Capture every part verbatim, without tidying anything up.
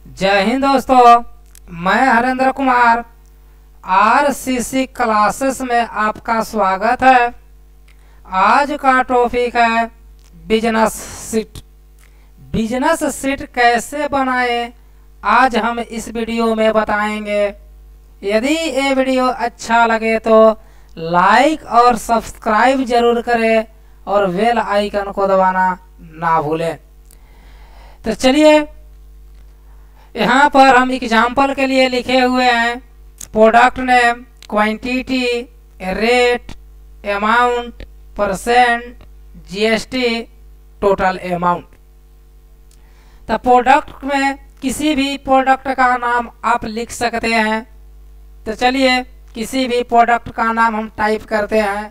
जय हिंद दोस्तों, मैं हरेंद्र कुमार आरसीसी क्लासेस में आपका स्वागत है। आज का टॉपिक है बिजनेस शीट। बिजनेस शीट कैसे बनाएं, आज हम इस वीडियो में बताएंगे। यदि ये वीडियो अच्छा लगे तो लाइक और सब्सक्राइब जरूर करें और बेल आइकन को दबाना ना भूलें। तो चलिए, यहाँ पर हम एग्जाम्पल के लिए लिखे हुए हैं product name, quantity, rate, amount, percent, GST, total amount. तो प्रोडक्ट में किसी भी प्रोडक्ट का नाम आप लिख सकते हैं। तो चलिए, किसी भी प्रोडक्ट का नाम हम टाइप करते हैं।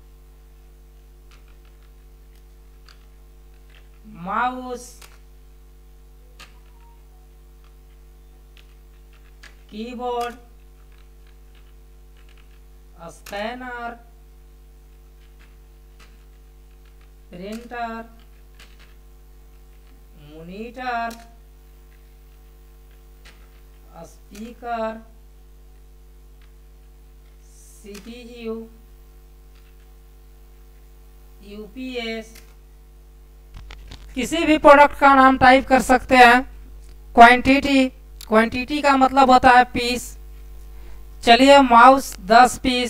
Mouse, keyboard, scanner, printer, monitor, speaker, CPU, UPS. किसी भी प्रोडक्ट का नाम टाइप कर सकते हैं। क्वांटिटी, क्वांटिटी का मतलब होता है पीस। चलिए, माउस दस पीस,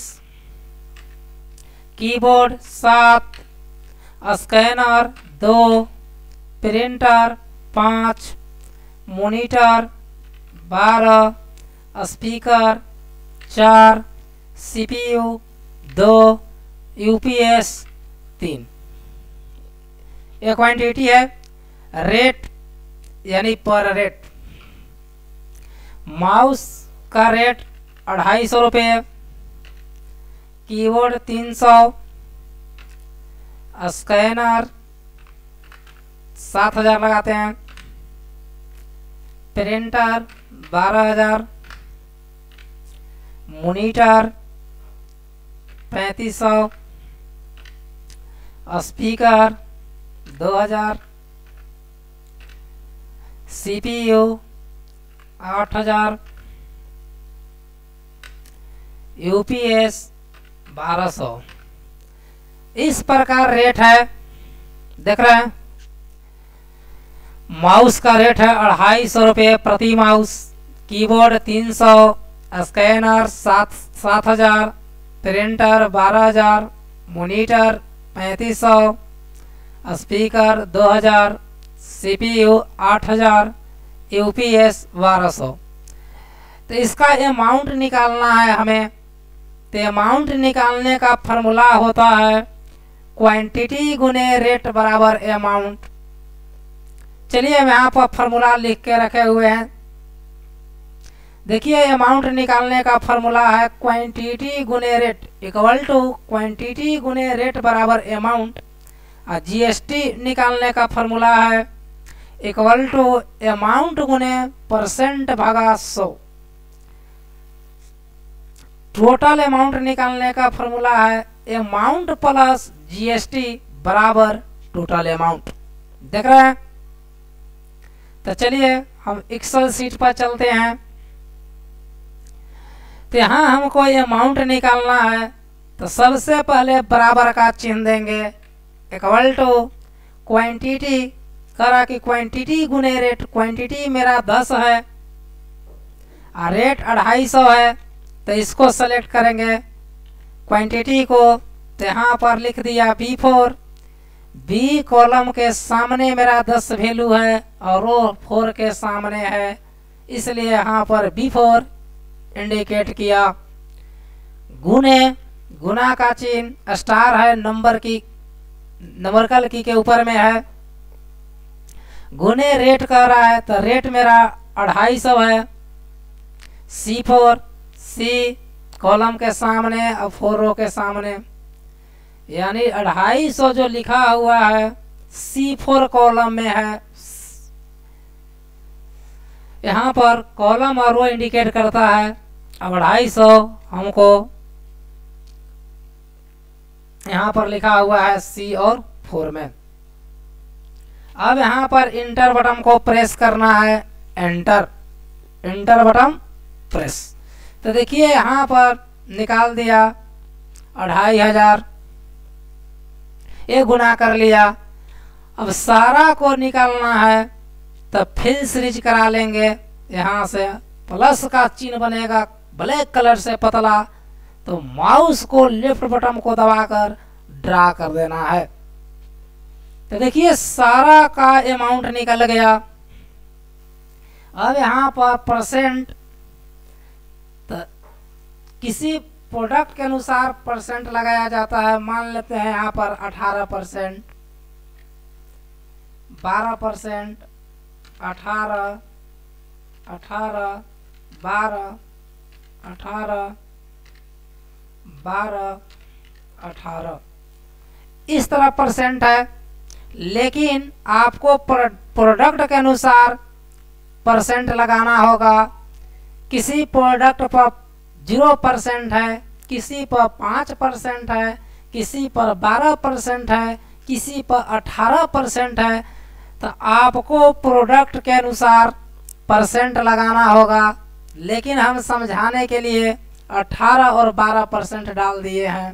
कीबोर्ड सात, स्कैनर दो, प्रिंटर पाँच, मॉनिटर बारह, स्पीकर चार, सीपीयू दो, यूपीएस तीन। ये क्वांटिटी है। रेट यानी पर रेट। माउस का रेट अढ़ाई सौ रुपये, कीबोर्ड तीन सौ, स्कैनर सात हजार लगाते हैं, प्रिंटर बारह हजार, मॉनिटर पैंतीस सौ, स्पीकर दो हजार, सीपीयू आठ हजार, यूपीएस बारह सौ। इस प्रकार रेट है। देख रहे हैं, माउस का रेट है अढ़ाई सौ रुपये प्रति माउस, कीबोर्ड तीन सौ, स्कैनर सात सात हजार, प्रिंटर बारह हजार, मॉनिटर पैंतीस सौ, स्पीकर दो हजार, सीपीयू आठ हजार, यूपीएस बारह सौ। तो इसका अमाउंट निकालना है हमें। तो अमाउंट निकालने का फॉर्मूला होता है क्वांटिटी गुने रेट बराबर अमाउंट। चलिए, हम यहाँ पर फॉर्मूला लिख के रखे हुए हैं। देखिए, अमाउंट निकालने का फॉर्मूला है क्वांटिटी गुने रेट इक्वल टू क्वांटिटी गुने रेट बराबर अमाउंट। और जीएसटी निकालने का फॉर्मूला है इक्वल टू अमाउंट गुने परसेंट भागा सौ। टोटल अमाउंट निकालने का फॉर्मूला है अमाउंट प्लस जीएसटी बराबर टोटल अमाउंट। देख रहे हैं। तो चलिए, हम एक्सेल सीट पर चलते हैं। तो यहाँ हमको अमाउंट निकालना है। तो सबसे पहले बराबर का चिन्ह देंगे, इक्वल टू क्वांटिटी करा कि क्वांटिटी गुने रेट। क्वांटिटी मेरा दस है और रेट अढ़ाई सौ है। तो इसको सेलेक्ट करेंगे क्वांटिटी को। तो यहाँ पर लिख दिया बी फोर। बी कॉलम के सामने मेरा दस वैल्यू है और रो फोर के सामने है, इसलिए यहाँ पर बी फोर इंडिकेट किया। गुने, गुना का चिन्ह स्टार है, नंबर की नंबरकल की के ऊपर में है। गुने रेट कर रहा है, तो रेट मेरा अढ़ाई सौ है। सी फोर, सी कॉलम के सामने और फोर रो के सामने, यानी अढ़ाई सौ जो लिखा हुआ है सी फोर कॉलम में है। यहाँ पर कॉलम और रो इंडिकेट करता है। अब अढ़ाई सौ हमको यहाँ पर लिखा हुआ है सी और फोर में। अब यहाँ पर इंटर बटन को प्रेस करना है एंटर, एंटर बटन प्रेस। तो देखिए यहाँ पर निकाल दिया अढ़ाई हजार, ये गुना कर लिया। अब सारा को निकालना है तो फिर सीरीज करा लेंगे। यहाँ से प्लस का चिन्ह बनेगा ब्लैक कलर से पतला, तो माउस को लेफ्ट बटन को दबाकर ड्रा कर देना है। तो देखिए सारा का अमाउंट निकल गया। अब यहाँ पर परसेंट, तो किसी प्रोडक्ट के अनुसार परसेंट लगाया जाता है। मान लेते हैं यहाँ पर अठारह परसेंट, बारह परसेंट, अठारह, अठारह, बारह, अठारह, बारह, अठारह, इस तरह परसेंट है। लेकिन आपको प्रोडक्ट के अनुसार परसेंट लगाना होगा। किसी प्रोडक्ट पर जीरो परसेंट है, किसी पर पाँच परसेंट है, किसी पर बारह परसेंट है, किसी पर अठारह परसेंट है। तो आपको प्रोडक्ट के अनुसार परसेंट लगाना होगा। लेकिन हम समझाने के लिए अठारह और बारह परसेंट डाल दिए हैं।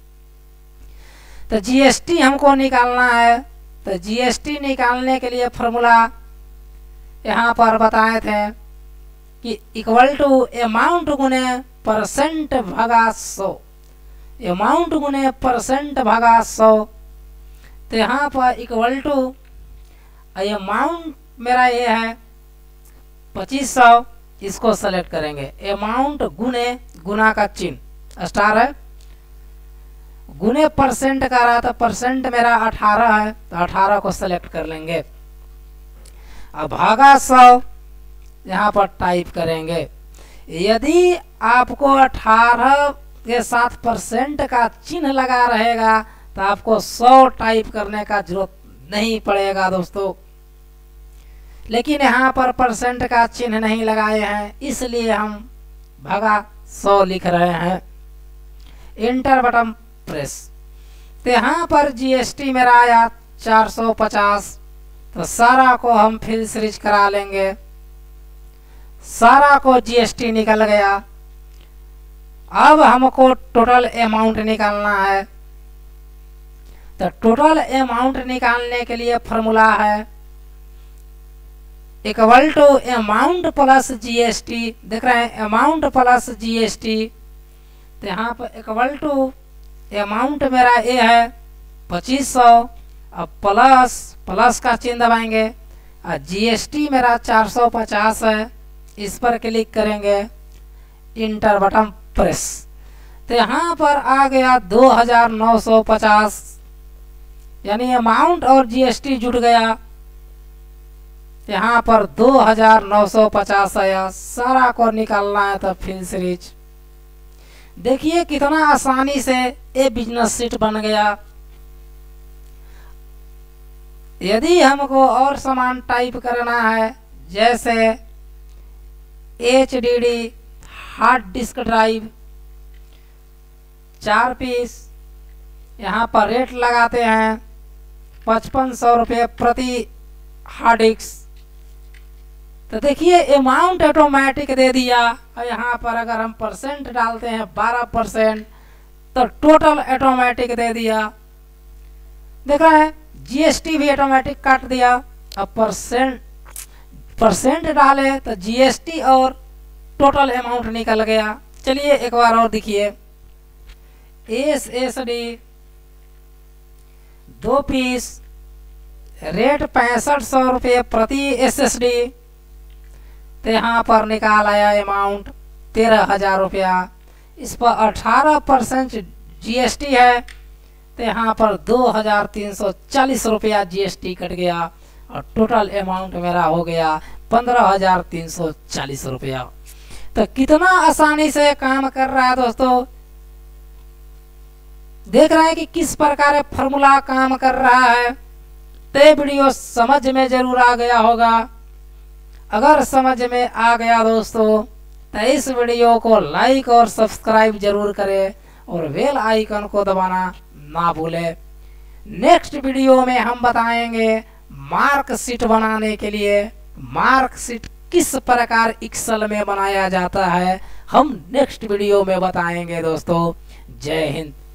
तो जीएसटी हमको निकालना है। तो जीएसटी निकालने के लिए फॉर्मूला यहाँ पर बताए थे कि इक्वल टू अमाउंट गुने परसेंट भगा सौ, अमाउंट गुने परसेंट भगा सौ। तो यहाँ पर इक्वल टू अमाउंट मेरा ये है पच्चीस सौ, इसको सेलेक्ट करेंगे। अमाउंट गुने, गुना का चिन्ह स्टार है, गुने परसेंट का रहा था, परसेंट मेरा अठारह है, तो अठारह को सेलेक्ट कर लेंगे। अब भागा सौ यहाँ पर टाइप करेंगे। यदि आपको अठारह के साथ परसेंट का चिन्ह लगा रहेगा तो आपको सौ टाइप करने का जरूरत नहीं पड़ेगा दोस्तों। लेकिन यहाँ पर परसेंट का चिन्ह नहीं लगाए हैं, इसलिए हम भगा सौ लिख रहे हैं। Enter button press. तो यहाँ पर जीएसटी मेरा आया चार सौ पचास। तो सारा को हम फिर सीरीज करा लेंगे। सारा को जीएसटी निकल गया। अब हमको टोटल अमाउंट निकालना है। तो टोटल अमाउंट निकालने के लिए फॉर्मूला है equal to amount plus GST. देख रहे हैं अमाउंट प्लस जीएसटी। तो यहाँ पर इक्वल टू अमाउंट मेरा ये है पच्चीस सौ, अब प्लस प्लस का चिन्ह दबाएंगे और जीएसटी मेरा चार सौ पचास है, इस पर क्लिक करेंगे। Enter button press. तो यहाँ पर आ गया दो हजार नौ सौ पचास, यानी अमाउंट और जीएसटी जुड़ गया। यहाँ पर दो हजार नौ सौ पचास आया। सारा को निकालना है तो फिल सीरीज। देखिए कितना आसानी से ये बिजनेस शीट बन गया। यदि हमको और सामान टाइप करना है, जैसे H D D hard disk drive चार पीस, यहाँ पर रेट लगाते हैं पचपन सौ रुपये प्रति हार्ड डिस्क। तो देखिए अमाउंट ऑटोमेटिक दे दिया। और यहाँ पर अगर हम परसेंट डालते हैं बारह परसेंट, तो टोटल ऑटोमेटिक दे दिया। देख रहे हैं जीएसटी भी ऑटोमेटिक काट दिया। अब परसेंट परसेंट डाले तो जीएसटी और टोटल अमाउंट निकल गया। चलिए एक बार और देखिए। एस एस डी दो पीस, रेट पैंसठ सौ रुपये प्रति एस एस डी। तो यहाँ पर निकाल आया अमाउंट तेरह हजार रुपया। इस पर अठारह परसेंट जीएसटी है, तो यहाँ पर दो हजार तीन सौ चालीस रुपया जीएसटी कट गया और टोटल अमाउंट मेरा हो गया पंद्रह हजार तीन सौ चालीस रुपया। तो कितना आसानी से काम कर रहा है दोस्तों। देख रहे हैं कि किस प्रकार फॉर्मूला काम कर रहा है। तो वीडियो समझ में जरूर आ गया होगा। अगर समझ में आ गया दोस्तों तो इस वीडियो को लाइक और सब्सक्राइब जरूर करें और बेल आइकन को दबाना ना भूलें। नेक्स्ट वीडियो में हम बताएंगे मार्कशीट बनाने के लिए। मार्कशीट किस प्रकार एक्सेल में बनाया जाता है हम नेक्स्ट वीडियो में बताएंगे दोस्तों। जय हिंद।